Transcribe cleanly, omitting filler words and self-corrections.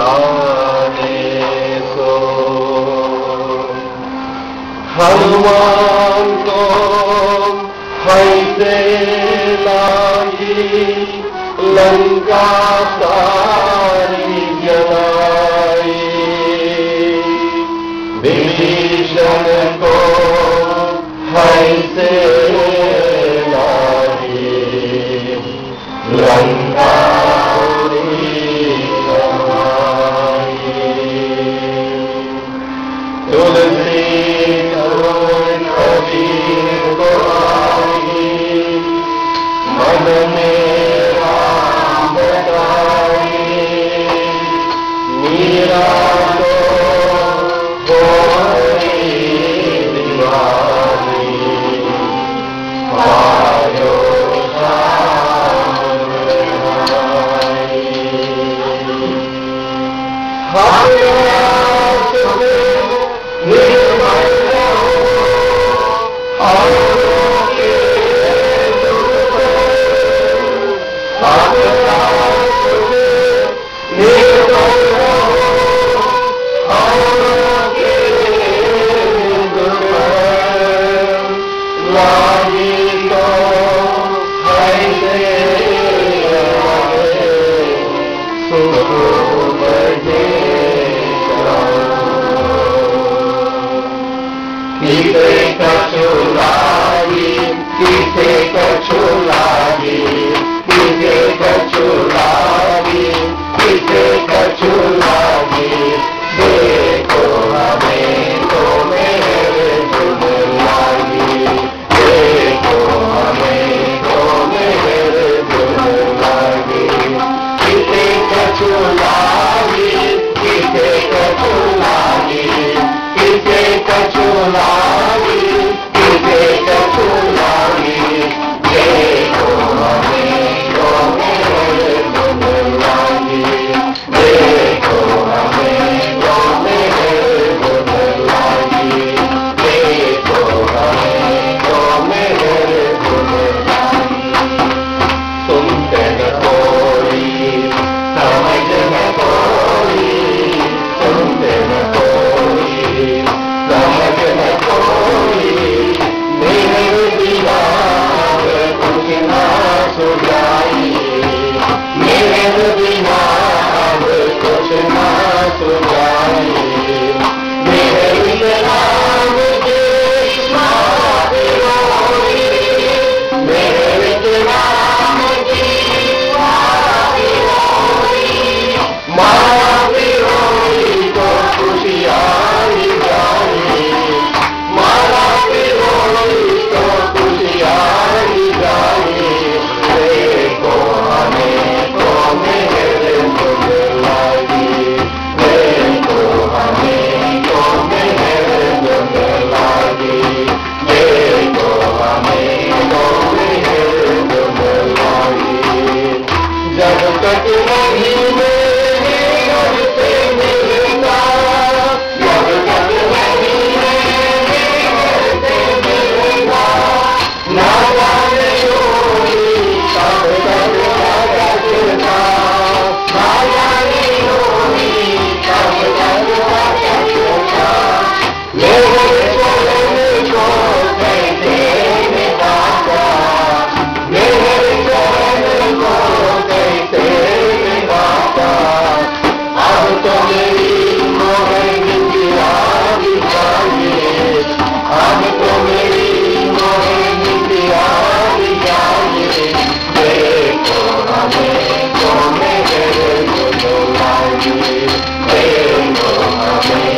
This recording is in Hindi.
जाने को। हनुमान को ऐसे लागी लंका सारी जलाई, विभीषण को ऐसे लागी लंका तुलसी कबीर को आई, मन में राम बताई, मीरा को होई दीवानी, पायो श्याम आई। निर्मल रहो औरों के दुख से, निर्मल रहो औरों के दुख से, लागी तो ऐसे सुख बजे किसे कछु लागी, किसे कछु लागी, किसे कछु लागी, किसे कछु लागी, देखो हमें तो मेरे जुग लागी, देखो हमें तो मेरे जुग लागी, किसे कछु लागी, किसे कछु लागी, किसे कछु लागी, किसे कछु लागी, देखो हमें तो मेरे जुग लागी, देखो हमें तो मेरे जुग लागी, देखो हमें तो मेरे जुग लागी। सुनते न कोई, समझ न कोई, सुनते न कोई, समझ न कोई, मेरे बिना कुछ ना सुझाई, मेरे बिना कुछ ना सुझाई, मेरे बिना मुझे माँ रोई, मेरे बिना मुझे माँ रोई, माँ रोई तो खुशियाँ जाए, माँ रोई तो खुशियाँ जाए, देखो हमें तो मेरे जुग लागी, देखो हमें तो मेरे जुग लागी, देखो हमें तो मेरे जुग लागी। जब तक नहीं मेरे घर से मिलता, जब तक नहीं मेरे घर से मिलता, ना जाने होगी कब तक भटकता, ना जाने होगी कब तक भटकता, मेरे चरण को कैसे मिटाता, मेरे चरण को कैसे मिटाता, अब तो मेरी मोहन निंदिया दिखाइए, अब तो मेरी मोहन निंदिया दिखाइए, देखो हमें तो मेरे जुग लागी, देखो हमें